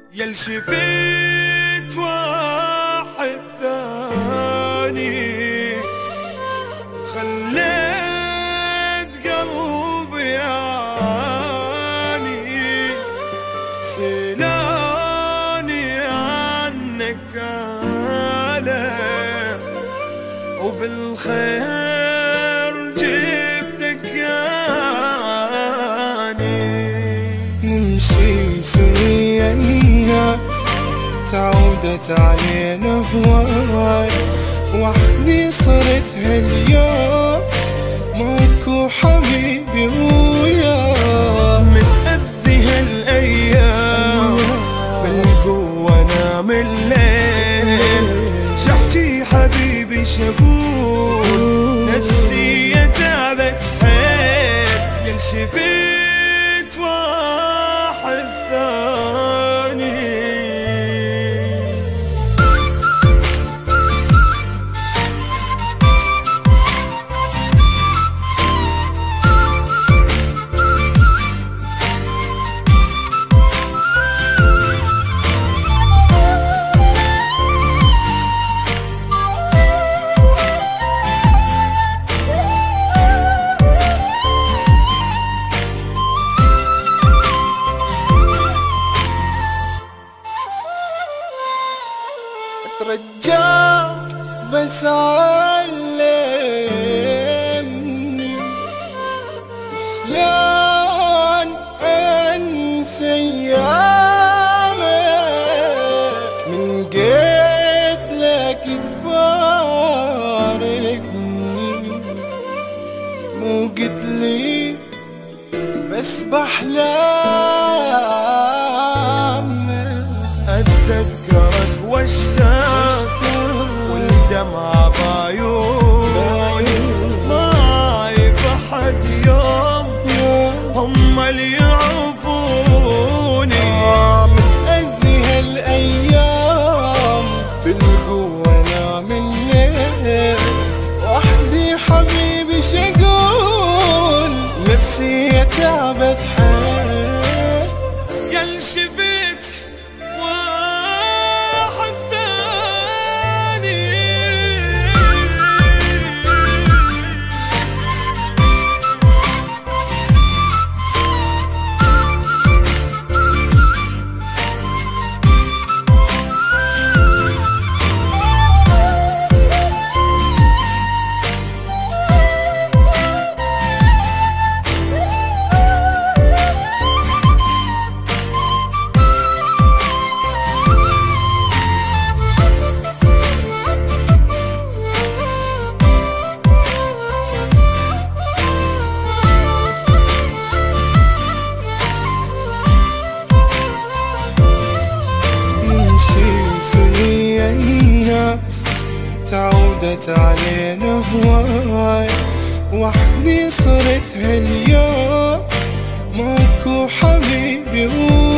يل شفيت واحد ثاني خليت قلبي يعاني سلاني عنك آلم وبالخير جبتك يعني نمشي سويا الناس تعودت علينا هواي وحدي صرت هاليوم ماكو حبيبي وياك متأذي هالايام بالقوة نام الليل شحجي حبيبي شقول نفسية تعبت حيل يل شفيت واحد ثاني اترجاك بس علمني شلون انسى ايامك من قلت لك تفارقني مو قلت لي بس بحلامك اتذكرك واشتاق والدمع بعيوني ما عايف احد يوم هم اللي يعرفوني متأذي هالايام بالقوة نام الليل وحدي حبيبي شقول نفسي تعبت حيل يل شفيت واحد ثاني الناس تعودت علينا هواي وحدي صرت هاليوم ماكو حبيبي